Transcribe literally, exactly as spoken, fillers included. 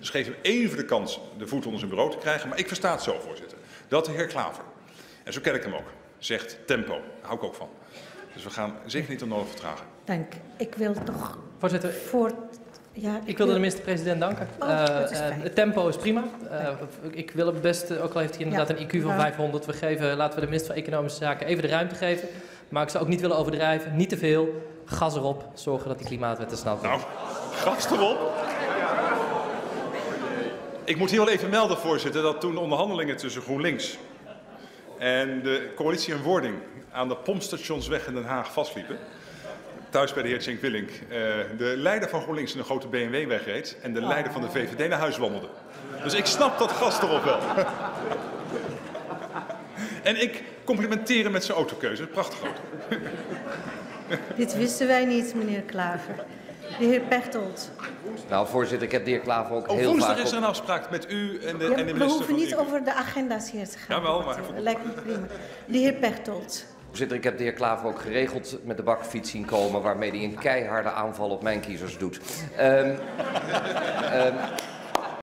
Dus geef hem even de kans de voet onder zijn bureau te krijgen. Maar ik versta het zo, voorzitter, dat de heer Klaver, en zo ken ik hem ook, zegt tempo. Daar hou ik ook van. Dus we gaan zeker niet onnodig vertragen. Dank. Ik wil toch Voorzitter, voor... Ja, ik, ik wilde de minister-president danken. Oh, uh, dat is uh, fijn. het tempo is prima. Uh, ik wil het best, ook al heeft hij inderdaad Ja. een I Q van Ja. vijfhonderd, we geven, laten we de minister van Economische Zaken even de ruimte geven. Maar ik zou ook niet willen overdrijven, niet te veel. Gas erop, zorgen dat die klimaatwet er snel komt. Nou, gas erop. Ik moet hier wel even melden, voorzitter, dat toen de onderhandelingen tussen GroenLinks en de coalitie en Wording aan de pompstationsweg in Den Haag vastliepen, thuis bij de heer Cenk Willink, uh, de leider van GroenLinks in een grote B M W wegreed en de leider van de V V D naar huis wandelde. Dus ik snap dat gas erop wel. En ik complimenteer hem met zijn autokeuze. Prachtig auto. Dit wisten wij niet, meneer Klaver. De heer Pechtold. Nou, voorzitter, ik heb de heer Klaver ook Oh, heel woensdag vaak... is er op... een afspraak met u en de, Ja, en de minister we hoeven van niet I Q. over de agenda's hier te gaan. Jawel, maar- Dat lijkt me prima. De heer Pechtold. Voorzitter, ik heb de heer Klaver ook geregeld met de bakfiets zien komen, waarmee hij een keiharde aanval op mijn kiezers doet. Um, um,